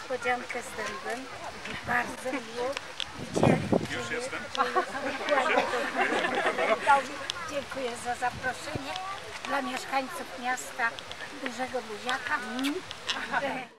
niespodziankę z dębem. Bardzo miło. Już jestem. Dziękuję za zaproszenie dla mieszkańców miasta Dużego Buziaka.